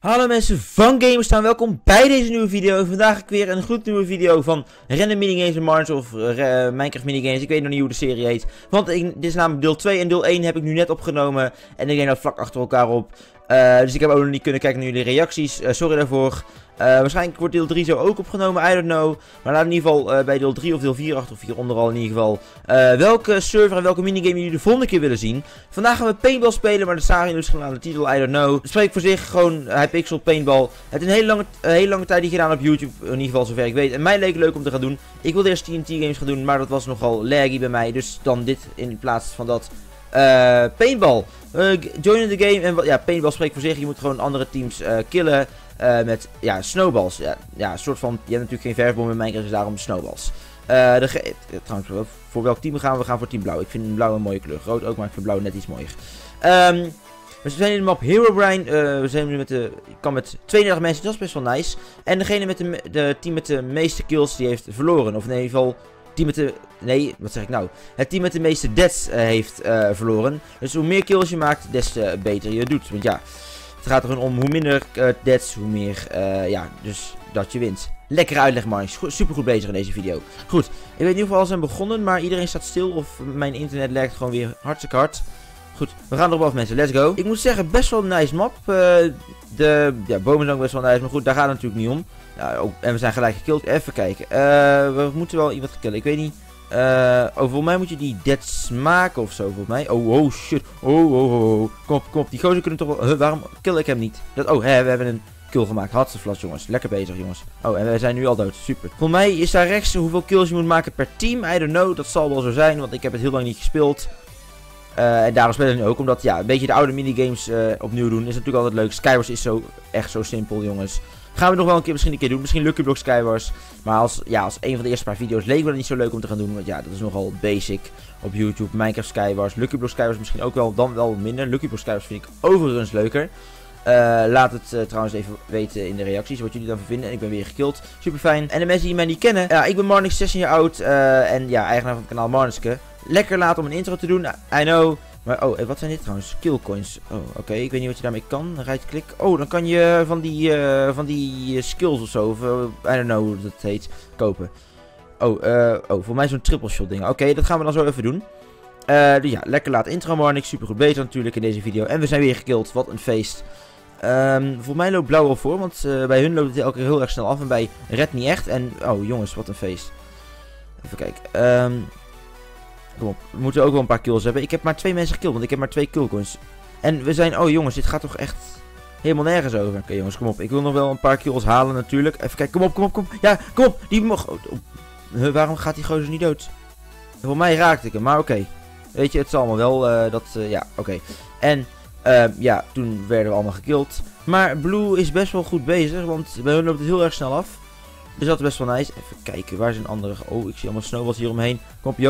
Hallo mensen van Gamerstaan, welkom bij deze nieuwe video. Vandaag heb ik weer een gloednieuwe video van Random Minigames in Mars of Minecraft Minigames. Ik weet nog niet hoe de serie heet. Want dit is namelijk deel 2 en deel 1 heb ik nu net opgenomen. En ik neem dat vlak achter elkaar op. Dus ik heb ook nog niet kunnen kijken naar jullie reacties. Sorry daarvoor. Waarschijnlijk wordt deel 3 zo ook opgenomen, I don't know. Maar laat in ieder geval bij deel 3 of deel 4 achter of hieronder al in ieder geval. Welke server en welke minigame jullie de volgende keer willen zien. Vandaag gaan we paintball spelen, maar dat zagen jullie misschien aan de titel, I don't know. Het spreekt voor zich, gewoon Hypixel paintball. Het is een hele lange tijd die gedaan op YouTube, in ieder geval zover ik weet. En mij leek het leuk om te gaan doen. Ik wilde eerst TNT games gaan doen, maar dat was nogal laggy bij mij. Dus dan dit in plaats van dat. Paintball. Join in the game. En ja, paintball spreekt voor zich. Je moet gewoon andere teams killen. Met ja, snowballs. Ja, een soort van. Je hebt natuurlijk geen verfbom in Minecraft, dus daarom snowballs. Trouwens, voor welk team gaan we? We gaan voor team blauw. Ik vind blauw een mooie kleur. Rood ook, maar ik vind blauw net iets mooier. We zijn in de map Herobrine. We zijn nu met de. Ik kan met 32 mensen, dat is best wel nice. En degene met de team met de meeste kills, die heeft verloren. Of in ieder geval. Team met de. Nee, wat zeg ik nou? Het team met de meeste deaths heeft verloren. Dus hoe meer kills je maakt, des te beter je doet. Want ja, het gaat er gewoon om hoe minder deaths, hoe meer. Ja, dus dat je wint. Lekkere uitleg, Marnix. Super goed bezig in deze video. Goed, ik weet in ieder geval al zijn begonnen, maar iedereen staat stil. Of mijn internet lijkt gewoon weer hartstikke hard. Goed, we gaan erop af, mensen. Let's go. Ik moet zeggen, best wel een nice map. De bomen zijn ook best wel nice, maar goed, daar gaat het natuurlijk niet om. Nou, en we zijn gelijk gekilld. Even kijken. We moeten wel iemand killen. Ik weet niet. Volgens mij moet je die deaths maken of zo, volgens mij. Oh, shit. Oh. Kom op. Die gozer kunnen toch wel. Waarom kill ik hem niet? We hebben een kill gemaakt. Hartstikke jongens. Lekker bezig, jongens. Oh, en we zijn nu al dood. Super. Volgens mij is daar rechts hoeveel kills je moet maken per team. I don't know. Dat zal wel zo zijn, want ik heb het heel lang niet gespeeld. En daarom spelen we nu ook, omdat ja, een beetje de oude minigames opnieuw doen is natuurlijk altijd leuk. Skywars is echt zo simpel, jongens. Gaan we nog wel misschien een keer doen. Misschien Lucky Block Skywars. Maar als een van de eerste paar video's leek me dat niet zo leuk om te gaan doen. Want ja, dat is nogal basic op YouTube. Minecraft Skywars. Lucky Block Skywars misschien ook wel. Dan wel minder. Lucky Block Skywars vind ik overigens leuker. Laat het trouwens even weten in de reacties wat jullie daarvan vinden. En ik ben weer gekillt. Super fijn. En de mensen die mij niet kennen. Ja, ik ben Marnix, 16 jaar oud. En ja, eigenaar van het kanaal Marnixke. Lekker laat om een intro te doen. I know. Maar wat zijn dit trouwens? Killcoins. Oh, oké. Ik weet niet wat je daarmee kan. Right click. Oh, dan kan je van die skills of zo. Of, I don't know hoe dat heet. Kopen. Voor mij zo'n triple shot ding. Oké, dat gaan we dan zo even doen. Dus ja, lekker laat intro, Marnix. Super goed bezig natuurlijk in deze video. En we zijn weer gekillt. Wat een feest. Voor mij loopt blauw al voor. Want bij hun loopt het elke keer heel erg snel af. En bij red niet echt. En oh jongens, wat een feest. Even kijken. Kom op, we moeten ook wel een paar kills hebben. Ik heb maar 2 mensen gekillt, want ik heb maar 2 killcoins. En we zijn, oh jongens, dit gaat toch echt helemaal nergens over. Oké, jongens, kom op. Ik wil nog wel een paar kills halen natuurlijk. Even kijken, kom op. Ja, kom op. Die mag. Waarom gaat die gozer niet dood? Voor mij raakte ik hem, maar oké. Weet je, het zal allemaal wel, ja, oké. En, ja, toen werden we allemaal gekillt. Maar Blue is best wel goed bezig, want bij hun loopt het heel erg snel af. Dus dat is best wel nice. Even kijken, waar zijn andere? Oh, ik zie allemaal snowballs hier omheen. Kom op,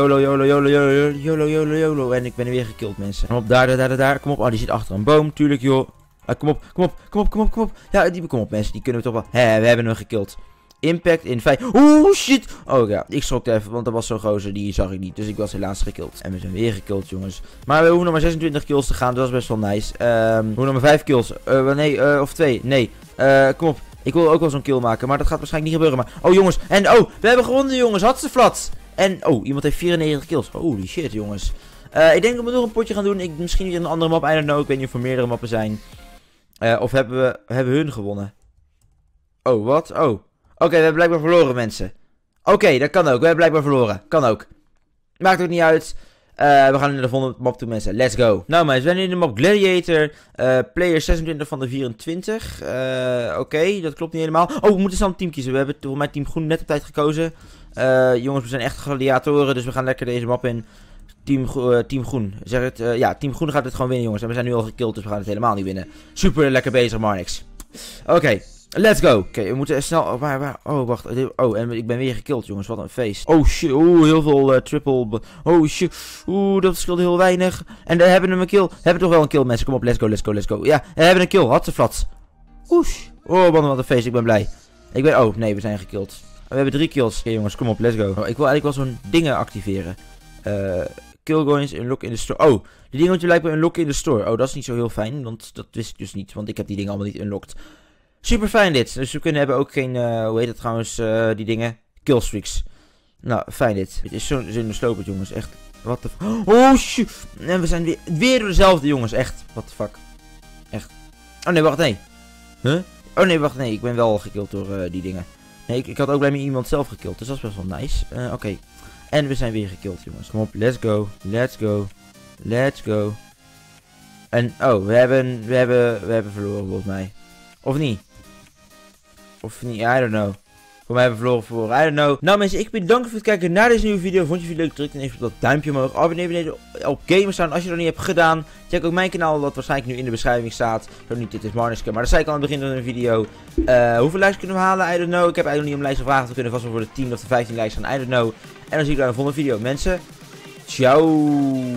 YOLO. En ik ben er weer gekillt, mensen. Kom op, daar. Kom op, oh, die zit achter een boom, tuurlijk, joh. Kom op. Ja, kom op, mensen, die kunnen we toch wel. We hebben hem gekillt. Impact in 5. Oeh, shit. Oh ja, ik schrok even, want dat was zo'n gozer, die zag ik niet. Dus ik was helaas gekillt. En we zijn weer gekillt, jongens. Maar we hoeven nog maar 26 kills te gaan, dat is best wel nice. We hoeven nog maar 5 kills. Of 2. Nee. Kom op. Ik wil ook wel zo'n kill maken, maar dat gaat waarschijnlijk niet gebeuren. Maar, oh jongens, en we hebben gewonnen jongens, hartstikke. En, iemand heeft 94 kills. Holy shit jongens. Ik denk dat we nog een potje gaan doen. Misschien weer een andere map, I don't know. Ik weet niet of er meerdere mappen zijn. Of hebben hun gewonnen? Oh, wat? Oh. Oké, we hebben blijkbaar verloren mensen. Oké, dat kan ook. We hebben blijkbaar verloren. Kan ook. Maakt ook niet uit. We gaan nu naar de volgende map toe, mensen. Let's go. Nou, mensen, we zijn in de map Gladiator. Player 26 van de 24. Oké, dat klopt niet helemaal. Oh, we moeten snel een team kiezen. We hebben voor mijn team groen net op tijd gekozen. Jongens, we zijn echt gladiatoren. Dus we gaan lekker deze map in. Team groen. Zeg het, ja, team groen gaat het gewoon winnen, jongens. En we zijn nu al gekillt, dus we gaan het helemaal niet winnen. Super lekker bezig, Marnix. Oké. Let's go. Oké, we moeten snel. Waar? Oh, wacht. Oh, en ik ben weer gekillt, jongens. Wat een feest. Oh shit. Oeh, heel veel triple. Oh shit. Oeh, dat scheelde heel weinig. En we hebben een kill. We hebben toch wel een kill, mensen. Kom op, let's go. Ja, we hebben een kill. Hartstikke. Oesh. Oh, wat een feest. Ik ben blij. Oh, nee, we zijn gekillt. We hebben 3 kills. Oké, jongens, kom op, let's go. Oh, ik wil eigenlijk wel zo'n dingen activeren. Killcoins unlock in de store. Oh, die dingen moet je blijkbaar unlocken in de store. Oh, dat is niet zo heel fijn, want dat wist ik dus niet. Want ik heb die dingen allemaal niet unlocked. Super fijn dit. Dus we kunnen hebben ook geen, hoe heet het trouwens, die dingen? Killstreaks. Nou, fijn dit. Het is zo'n slopend, jongens. Echt. What the fuck. Oh, shit. En we zijn weer door dezelfde, jongens. Echt. What the fuck. Echt. Oh, nee, wacht, nee. Huh? Oh, nee, wacht, nee. Ik ben wel gekild door die dingen. Nee, ik had ook bij mij iemand zelf gekild. Dus dat is best wel nice. Oké. En we zijn weer gekild, jongens. Kom op. Let's go. Let's go. Let's go. En, oh, we hebben verloren, volgens mij. Of niet? Of niet? I don't know. Voor mij hebben we verloren. I don't know. Nou mensen, ik bedank voor het kijken naar deze nieuwe video. Vond je de video leuk? Druk dan even op dat duimpje omhoog. Abonneer beneden op Gamerstaan als je dat niet hebt gedaan. Check ook mijn kanaal dat waarschijnlijk nu in de beschrijving staat. Zo niet, dit is Marniske. Maar dat zei ik al aan het begin van de video. Hoeveel likes kunnen we halen? I don't know. Ik heb eigenlijk niet om lijst gevraagd. We kunnen vast wel voor de 10 of de 15 likes gaan. I don't know. En dan zie ik jou in de volgende video. Mensen, ciao.